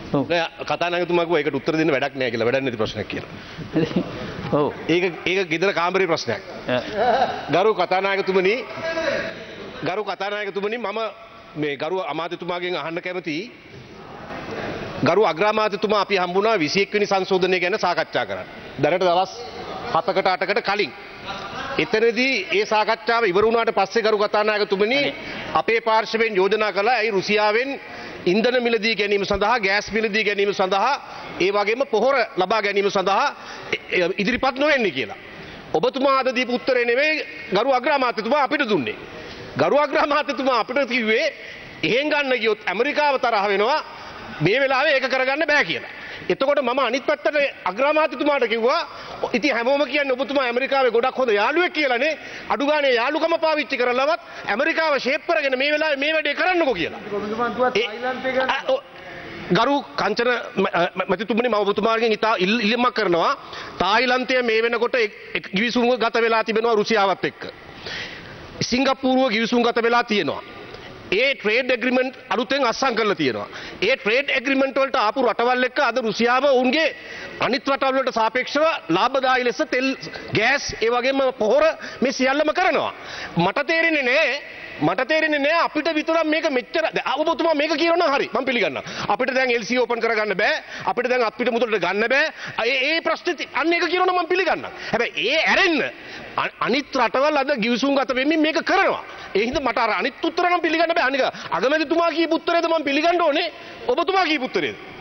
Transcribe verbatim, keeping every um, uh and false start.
නෑ කතානායකතුමා කිව්වා ඒකට උත්තර දෙන්න වැඩක් නෑ කියලා. වැඩක් නැති ප්‍රශ්නයක් කියලා. ඔව්. ඒක ඒක ගෙදර කාමරේ ප්‍රශ්නයක්. ගරු කතානායකතුමනි ගරු කතානායකතුමනි මම මේ ගරු අමාත්‍යතුමාගෙන් අහන්න කැමතියි. ගරු අග්‍රාමාත්‍යතුමා අපි හම්බුණා විසිඑක වෙනි සංශෝධනය ගැන සාකච්ඡා කරන්න. දැනට දවස් හතකට අටකට කලින්. එතනදී ඒ සාකච්ඡාව ඉවර වුණාට පස්සේ ගරු කතානායකතුමනි අපේ පාර්ශවයෙන් යෝජනා කළා ඒ රුසියාවෙන් ඉන්ධන මිලදී ගැනීම සඳහා ගෑස් මිලදී ගැනීම සඳහා ඒ වගේම පොහොර ලබා ගැනීම සඳහා ඉදිරිපත් නොවෙන්නේ කියලා. ඔබතුමා අද දීපු උත්තරේ නෙවෙයි ගරු අග්‍රාමාත්‍යතුමා අපිට දුන්නේ. ගරු අග්‍රාමාත්‍යතුමා අපිට කිව්වේ එහෙන් ගන්න ගියොත් ඇමරිකාව තරහ වෙනවා මේ වෙලාවේ ඒක කරගන්න බෑ කියලා. එතකොට මම අනිත් පැත්තට අග්‍රාමාත්‍යතුමාට කිව්වා ඉතින් හැමෝම කියන්නේ ඔබතුමා ඇමරිකාවේ ගොඩක් හොඳ යාළුවෙක් කියලානේ අඩු ගානේ යාළුකම පාවිච්චි කරලවත් ඇමරිකාව ෂේප් කරගෙන මේ වෙලාවේ මේ වැඩේ කරන්නකෝ කියලා. ඔබතුමා කිව්වා තායිලන්තේ ගන්න ගරු කංචන මැතිතුමනි මම ඔබතුමාගෙන් ඉතා ඉල්ලීමක් කරනවා තායිලන්තය මේ වෙනකොට ගිවිසුම් ගත වෙලා තිබෙනවා රුසියාවත් එක්ක. සිංගප්පූරුව ගිවිසුම් ගත වෙලා තියෙනවා. ඒ ට්‍රේඩ් ඇග්‍රීමන්ට් අලුතෙන් අත්සන් කරලා තියෙනවා. ඒ ට්‍රේඩ් ඇග්‍රීමන්ට් වලට ආපු රටවල් එක්ක අද රුසියාව ඔවුන්ගේ අනිත් රටවල් වලට සාපේක්ෂව ලාභදායී ලෙස තෙල් ගෑස් ඒ වගේම පොහොර මේ සියල්ලම කරනවා. මට තේරෙන්නේ නෑ මට තේරෙන්නේ නෑ අපිට විතරක් මේක මෙච්චර ඔබතුමා මේක කියනවා නම් හරි මම පිළිගන්නවා. අපිට දැන් එල් සී ඕපන් කරගන්න බෑ. අපිට දැන් අපිට මුදලට ගන්න බෑ. ඒ ඒ ප්‍රශ්නේ අන්න ඒක කියනවා නම් මම පිළිගන්නවා. හැබැයි ඒ ඇරෙන්න අනිත් රටවල් අද ගිවිසුම් ගත වෙමින් මේක කරනවා. ඒ හින්දා මට අර අනිත් උත්තර නම් පිළිගන්න බෑ. අනික අගමැතිතුමා කියපු උත්තරේද මම පිළිගන්න ඕනේ. ඔබතුමා කියපු උත්තරේද?